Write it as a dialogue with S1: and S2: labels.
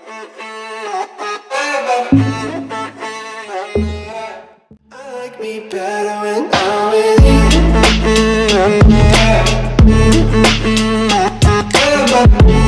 S1: I like me better when I'm with you.